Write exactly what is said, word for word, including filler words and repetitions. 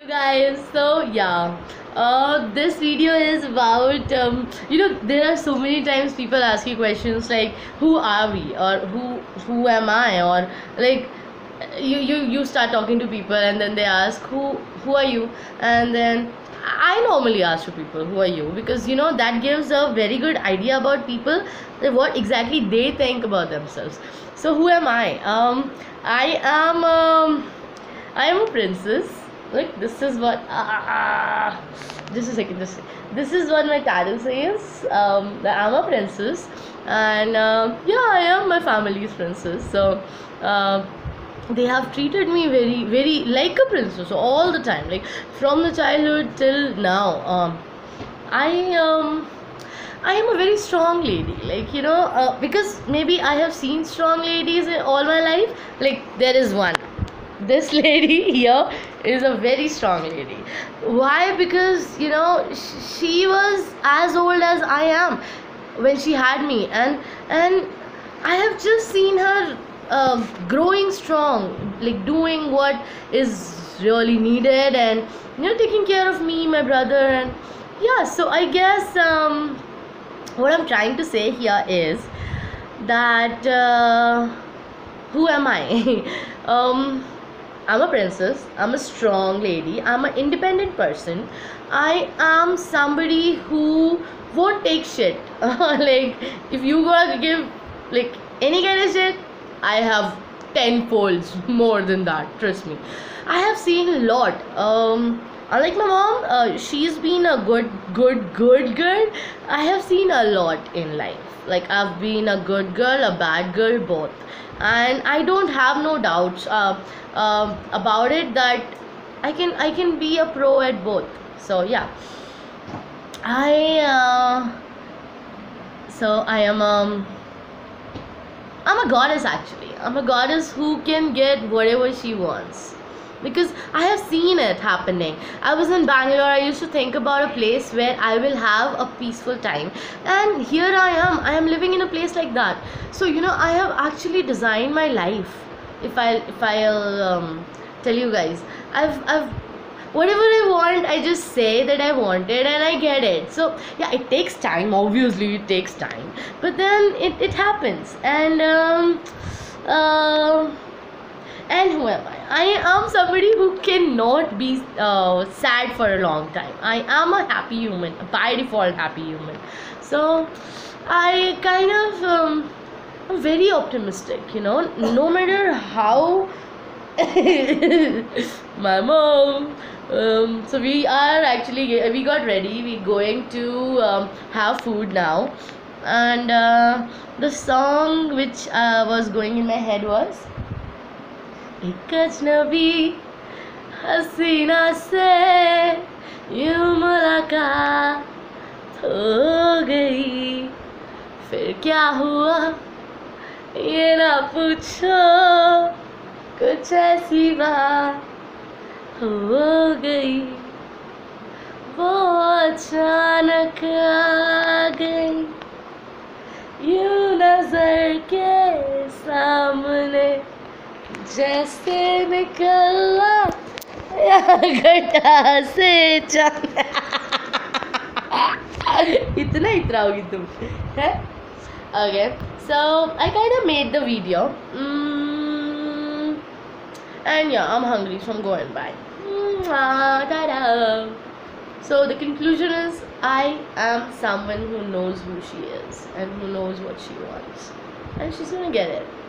Guys, so yeah, uh, this video is about um, you know there are so many times people ask you questions like who are we, or who who am I, or like you you you start talking to people and then they ask who who are you, and then I normally ask to people who are you, because you know that gives a very good idea about people, that what exactly they think about themselves. So who am I? Um, I am um, I am a princess. Look, this is what. Ah, just a second. Just this is what my title says. Um, that I'm a princess, and uh, yeah, I am my family's princess. So, uh, they have treated me very, very like a princess all the time, like from the childhood till now. Um, I um. I am a very strong lady, like you know, uh, because maybe I have seen strong ladies in all my life. Like there is one, this lady here is a very strong lady. Why? Because you know she was as old as I am when she had me, and and I have just seen her uh, growing strong, like doing what is really needed, and you know taking care of me, my brother, and yeah. So I guess um, what I'm trying to say here is that uh, who am I? um, I'm a princess, I'm a strong lady, I'm an independent person. I am somebody who won't take shit. Like, if you gotta give like any kind of shit, I have ten folds more than that. Trust me. I have seen a lot. Um, unlike my mom, uh, she's been a good, good, good girl. I have seen a lot in life. Like, I've been a good girl, a bad girl, both, and I don't have no doubts uh, uh, about it, that I can I can be a pro at both. So yeah, I uh, so I am um I'm a goddess actually. I'm a goddess who can get whatever she wants, because I have seen it happening. I was in Bangalore. I used to think about a place where I will have a peaceful time, and here I am. I am living in a place like that. So you know, I have actually designed my life. If I if I'll um, tell you guys, I've I've whatever I want, I just say that I want it and I get it. So yeah, it takes time. Obviously, it takes time, but then it it happens, and um, uh, and who am I? I am somebody who cannot be uh, sad for a long time. I am a happy human, by default happy human. So I kind of um, I'm very optimistic, you know, no matter how. My mom. Um, so we are actually we got ready. We going to um, have food now, and uh, the song which uh, was going in my head was एक अजनबी हसीना से यूं मुलाकात हो गई, फिर क्या हुआ ये ना पूछो, कुछ ऐसी बात हो गई, वो अचानक आ गई यूं नजर के सामने, जैसे निकला या घटा से चांद। इतना इतना होगी तुम है। Okay, so I kind of made the video, mm, and yeah, I'm hungry, so I'm going by. Ta-da. So the conclusion is, I am someone who knows who she is and who knows what she wants, and she's gonna get it.